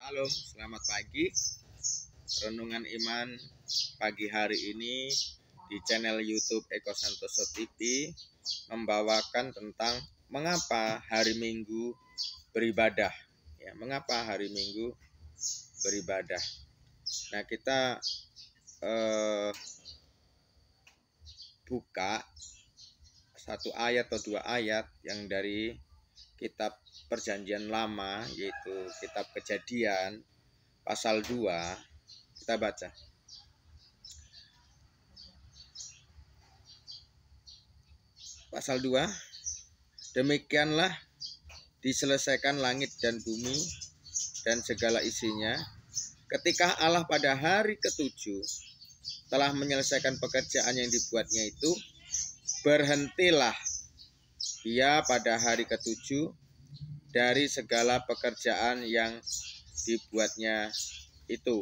Salam, selamat pagi. Renungan Iman pagi hari ini di channel YouTube Eko Santoso TV membawakan tentang mengapa hari Minggu beribadah. Ya, mengapa hari Minggu beribadah. Nah, kita buka satu ayat atau dua ayat yang dari kitab Perjanjian Lama, yaitu kitab Kejadian pasal 2. Kita baca. Pasal 2. Demikianlah diselesaikan langit dan bumi dan segala isinya, ketika Allah pada hari ketujuh telah menyelesaikan pekerjaan yang dibuatnya itu, berhentilah Ia pada hari ketujuh dari segala pekerjaan yang dibuatnya itu.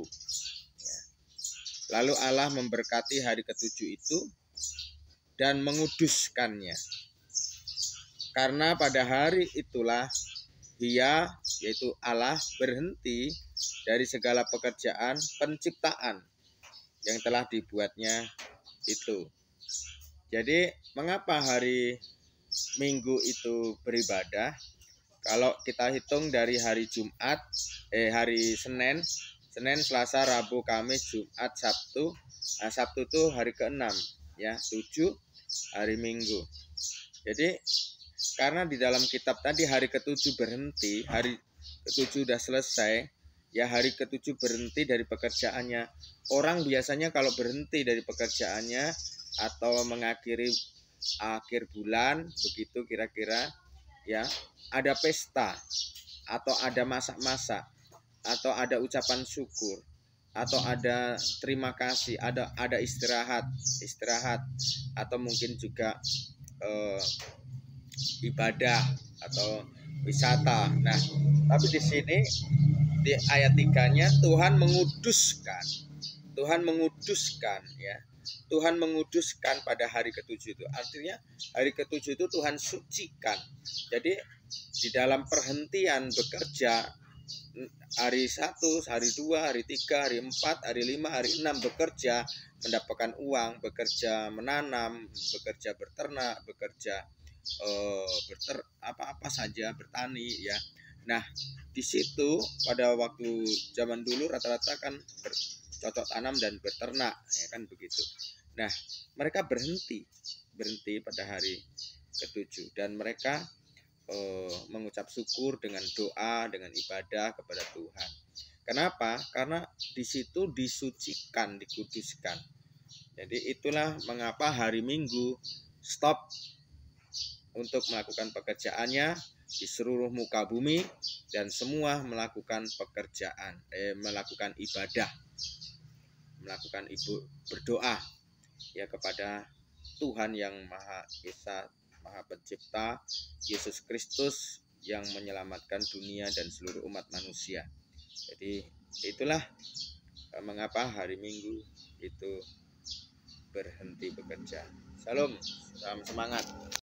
Lalu Allah memberkati hari ketujuh itu dan menguduskannya. Karena pada hari itulah Ia, yaitu Allah, berhenti dari segala pekerjaan penciptaan yang telah dibuatnya itu. Jadi mengapa hari Minggu itu beribadah? Kalau kita hitung dari hari Jumat, hari Senin, Selasa, Rabu, Kamis, Jumat, Sabtu. Nah, Sabtu itu hari ke-6, ya, 7 hari Minggu. Jadi karena di dalam kitab tadi hari ke-7 berhenti, hari ke-7 sudah selesai, ya, hari ke-7 berhenti dari pekerjaannya. Orang biasanya kalau berhenti dari pekerjaannya atau mengakhiri akhir bulan, begitu kira-kira, ya, ada pesta atau ada masak-masak atau ada ucapan syukur atau ada terima kasih, ada istirahat atau mungkin juga ibadah atau wisata. Nah, tapi di sini di ayat 3-nya Tuhan menguduskan, ya. Tuhan menguduskan pada hari ke-7 itu. Artinya hari ke-7 itu Tuhan sucikan. Jadi di dalam perhentian bekerja, hari 1, hari 2, hari 3, hari 4, hari 5, hari 6 bekerja, mendapatkan uang, bekerja menanam, bekerja berternak, bekerja apa saja, bertani, ya. Nah, di situ pada waktu zaman dulu rata-rata kan bercocok tanam dan berternak, ya kan begitu. Nah, mereka berhenti pada hari ke-7 dan mereka mengucap syukur dengan doa, dengan ibadah kepada Tuhan. Kenapa? Karena di situ disucikan, dikuduskan. Jadi itulah mengapa hari Minggu stop untuk melakukan pekerjaannya di seluruh muka bumi dan semua melakukan pekerjaan, melakukan ibadah, melakukan berdoa, ya, kepada Tuhan yang Maha Esa, Maha Pencipta, Yesus Kristus yang menyelamatkan dunia dan seluruh umat manusia. Jadi itulah mengapa hari Minggu itu berhenti bekerja. Salam, salam semangat.